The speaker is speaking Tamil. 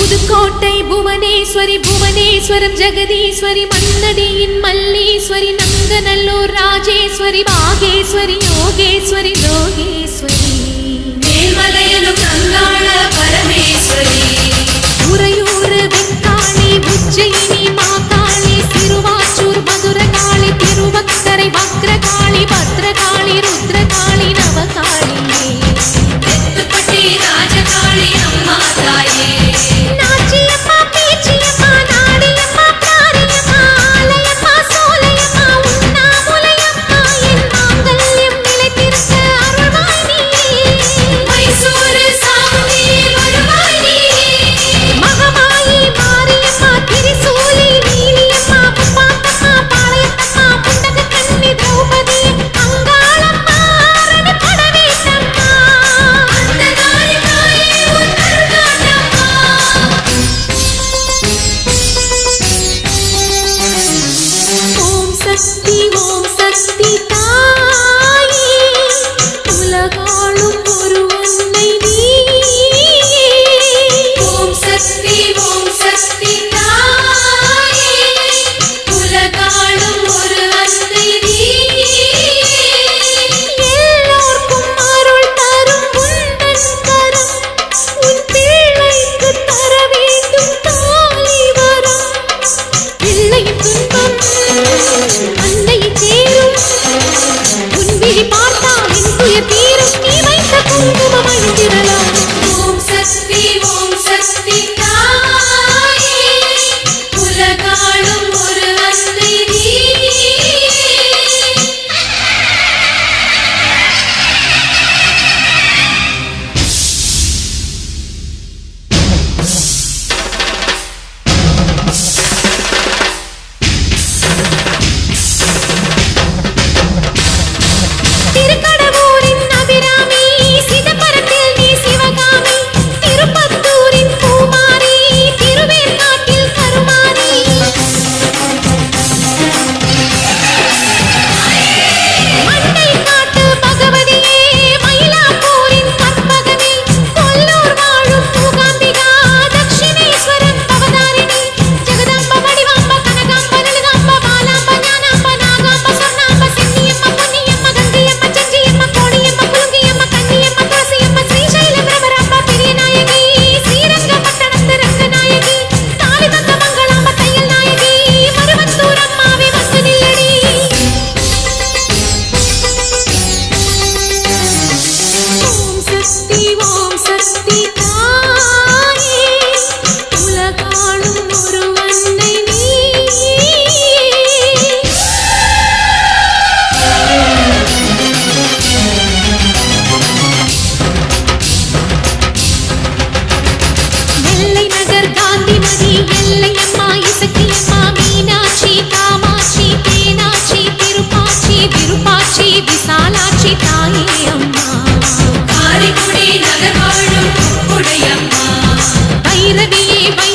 புதுக்கோட்டை புவனேஸ்வரி புவனேஸ்வரம் ஜெகதீஸ்வரி மன்னடியின் மல்லீஸ்வரி நங்கநல்லூர் ராஜேஸ்வரி பாகேஸ்வரி யோகேஸ்வரி லோகேஸ்வரி மேல்மலையனும் கங்காள பரமேஸ்வரி உறையூர் வெங்காளி உஜ்ஜயினி மாகாளி திருவாச்சூர் மதுரகாளி திருவக்கரை வக்ரகாளி பத்ரகாளி ருத்ரகாளி நவகாளி தெத்துப்பட்டி ராஜகாளி அம்மா தாயே நாச்சியம்மா பேச்சியம்மா நாடியம்மா பிராரியம்மா ஆலயம்மா சோலையம்மா உண்ணாமுலையம்மா என் மாங்கல்யம் நிலைத்திருக்க அருள்வாய் நீயே மைசூர் சாமுண்டி வருவாய் நீயே மகமாயி மாரியம்மா திரிசூலி நீலியம்மா முப்பாத்தம்மா பாளையத்தம்மா புண்டகக்கண்ணி திரௌபதி அங்காளம்மா அரணி படவேட்டம்மா அந்தகாரி தாயே உன் அருள்காட்டம்மா ஓம் சக்தி தாயே உலகாளும் ஒரு அன்னை நீயே ஓம் சக்தி தாயே உலகாளும் ஒரு அன்னை நீயே எல்லோர்க்கும் அருள் தரும் உந்தன் கரம் உன் பிள்ளைக்கு தர வேண்டும் தாலி வரம் பிள்ளையின் துன்பம் அன்னையை சேரும் உன் விழி பார்த்தால் என் துயர் தீரும் நீ வைத்த குங்குமம் அழிந்திடலாம் ஓம் சக்தி தாயே உலகாளும் ஒரு அன்னை நீயே திருக்கடவூரின் அபிராமி சிதம்பரத்தில் நீ சிவகாமி திருப்பத்தூரின் பூமாரி திருவேற்காட்டில் கருமாரி மண்டை காட்டு பகவதியே மயிலாப்பூரின் கற்பகமே கொல்லூர் வாழும் மூகாம்பிகா தட்சிணேஸ்வரன் பவதாரிணி ஜெகதாம்ப வடிவாம்ப கனகாம்ப லலிதாம்ப பாலாம்ப ஞானாம்ப நாகாம்ப சொர்ணாம்ப சென்னியம்மா பொன்னியம்மா கங்கையம்மா செஞ்சியம்மா கோடியம்மா குலுங்கியம்மா கன்னியம்மா துளசியம்மா ஸ்ரீசைல பிரபராம்ப பெரிய நாயகி ஸ்ரீரங்கப்பட்டணத்து ரங்கநாயகி தாலி தந்த மங்களாம்ப தையல் நாயகி மருவத்தூர் அம்மாவே வந்து நில்லடி ஓம் சக்தி தாயே உலகாளும் ஒரு அன்னை நீயே எல்லை நகர் காந்திமதி எல்லையம்மா இசக்கியம்மா மீனாட்சி காமாட்சி தேனாட்சி திருப்பாச்சி விருப்பாச்சி விசாலாட்சி தாயே அம்மா காரைக்குடி நகர் வாழும் உடையம்மா பைரவியே